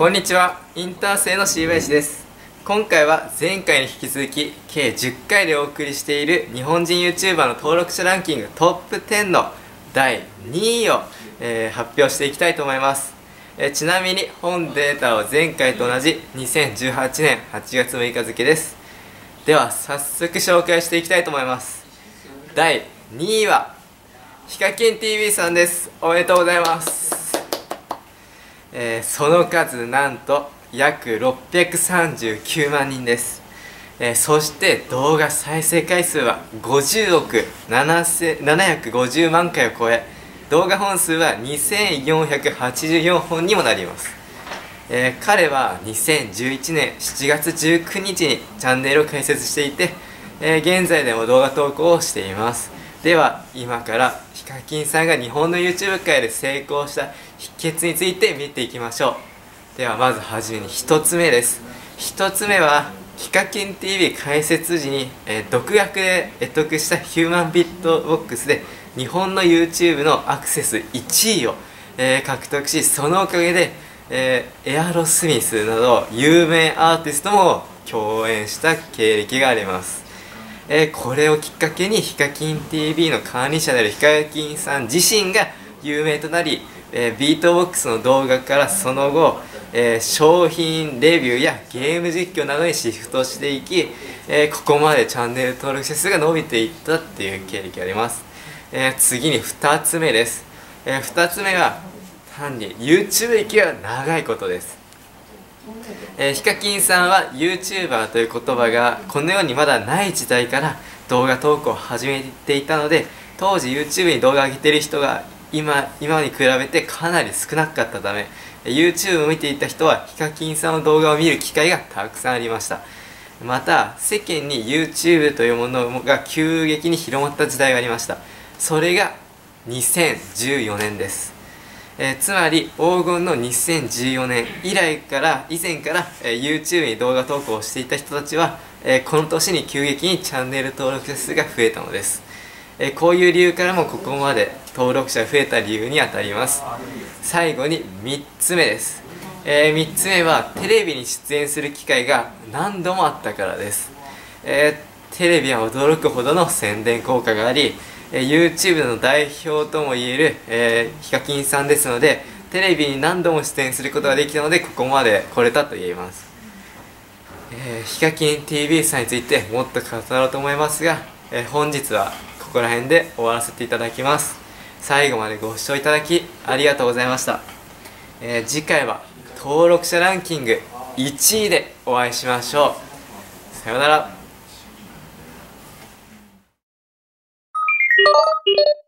こんにちは、インター生の椎林です。今回は前回に引き続き計10回でお送りしている日本人 YouTuber の登録者ランキングトップ10の第2位を、発表していきたいと思います。ちなみに本データは前回と同じ2018年8月6日付です。では早速紹介していきたいと思います。第2位はヒカキン TV さんです。おめでとうございます。その数なんと約639万人です。そして動画再生回数は50億750万回を超え、動画本数は2484本にもなります。彼は2011年7月19日にチャンネルを開設していて、現在でも動画投稿をしています。では今からヒカキンさんが日本の YouTube 界で成功した秘訣について見ていきましょう。ではまずはじめに1つ目です。1つ目はヒカキン TV 開設時に、独学で得得したヒューマンビットボックスで日本の YouTube のアクセス1位を、獲得し、そのおかげで、エアロスミスなど有名アーティストも共演した経歴があります。これをきっかけにヒカキン TV の管理者であるヒカキンさん自身が有名となり、ビートボックスの動画からその後、商品レビューやゲーム実況などにシフトしていき、ここまでチャンネル登録者数が伸びていったっていう経歴があります。次に2つ目です。2つ目は単に YouTube 歴が長いことです。ヒカキンさんは YouTuber という言葉がこの世にまだない時代から動画投稿を始めていたので、当時 YouTube に動画を上げている人が今に比べてかなり少なかったため、 YouTube を見ていた人はヒカキンさんの動画を見る機会がたくさんありました。また世間に YouTube というものが急激に広まった時代がありました。それが2014年です。つまり黄金の2014年以前から、YouTube に動画投稿をしていた人たちは、この年に急激にチャンネル登録者数が増えたのです。こういう理由からもここまで登録者が増えた理由にあたります。最後に3つ目です。3つ目はテレビに出演する機会が何度もあったからです。テレビは驚くほどの宣伝効果があり、YouTube の代表ともいえる、ヒカキンさんですので、テレビに何度も出演することができたのでここまで来れたと言えます。ヒカキン TV さんについてもっと語ろうと思いますが、本日はここら辺で終わらせていただきます。最後までご視聴いただきありがとうございました。次回は登録者ランキング1位でお会いしましょう。さようなら。